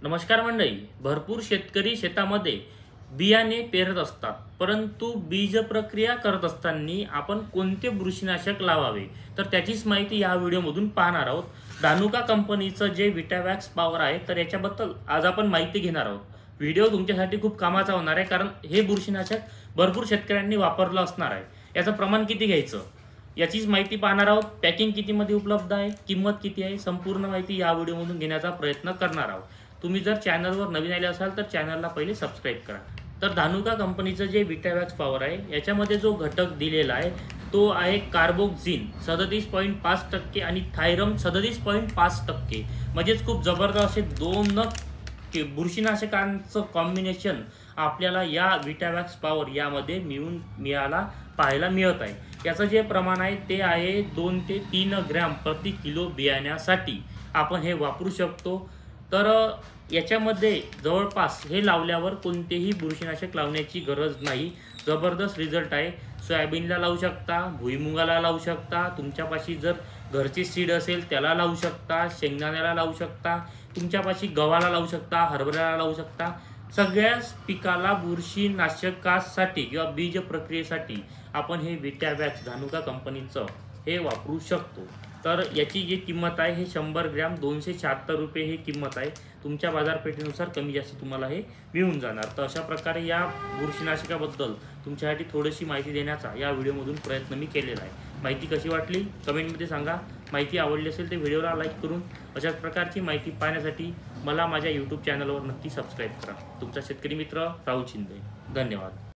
नमस्कार मंडळी. भरपूर शेतकरी शेतामध्ये बियाणे पेरत असतात, परंतु बीज प्रक्रिया करत असताना आपण कोणते बुरशीनाशक लावावे तर त्याचीच माहिती या व्हिडिओमधून पाहणार आहोत. धानुका कंपनीचं जे विटावॅक्स पॉवर आहे तर याच्याबद्दल आज आपण माहिती घेणार आहोत. व्हिडिओ तुमच्यासाठी खूप कामाचा होणार आहे, कारण हे बुरशीनाशक भरपूर शेतकऱ्यांनी वापरलं असणार आहे. याचं प्रमाण किती घ्यायचं याचीच माहिती पाहणार आहोत. पॅकिंग कितीमध्ये उपलब्ध आहे, किंमत किती आहे, संपूर्ण माहिती या व्हिडिओमधून घेण्याचा प्रयत्न करणार आहोत. तुम्ही जर चॅनलवर नवीन आले असाल तर चॅनलला पहिले सबस्क्राईब करा. तर धानुका कंपनीचं जे विटावॅक्स पॉवर आहे याच्यामध्ये जो घटक दिलेला आहे तो आहे कार्बोक्झिन 37.5% आणि थायरम 37.5%. म्हणजेच खूप जबरदस्त असे दोन बुरशीनाशकांचं कॉम्बिनेशन आपल्याला या विटावॅक्स पॉवर यामध्ये मिळायला पाहायला मिळत आहे. याचं जे प्रमाण आहे ते आहे 2 ते 3 ग्रॅम प्रति किलो बियाण्यासाठी आपण हे वापरू शकतो. तर याच्यामध्ये जवळपास हे लावल्यावर कोणतेही बुरशीनाशक लावण्याची गरज नाही. जबरदस्त रिझल्ट आहे. सोयाबीनला लावू शकता, भुईमुगाला लावू शकता, तुमच्यापाशी जर घरचे सीड असेल त्याला लावू शकता, शेंगदाण्याला लावू शकता, तुमच्यापाशी गव्हाला लावू शकता, हरभऱ्याला लावू शकता. सगळ्याच पिकाला बुरशीनाशकासाठी किंवा बीज प्रक्रियेसाठी आपण हे विटावॅक्स धानुका कंपनीचं हे वापरू शकतो. तर याची जी किंमत आहे हे 100 ग्रॅम 276 रुपये ही किंमत आहे. तुमच्या बाजारपेठेनुसार कमी जास्त तुम्हाला हे मिळून जाणार. तर अशा प्रकारे या बुरशीनाशकाबद्दल तुमच्यासाठी थोडीशी माहिती देण्याचा या व्हिडिओमधून प्रयत्न मी केलेला आहे. माहिती कशी वाटली कमेंटमध्ये सांगा. माहिती आवडली असेल तर व्हिडिओला लाईक करून अशाच प्रकारची माहिती पाहण्यासाठी मला माझ्या यूट्यूब चॅनलवर नक्की सबस्क्राईब करा. तुमचा शेतकरी मित्र राहुल शिंदे. धन्यवाद.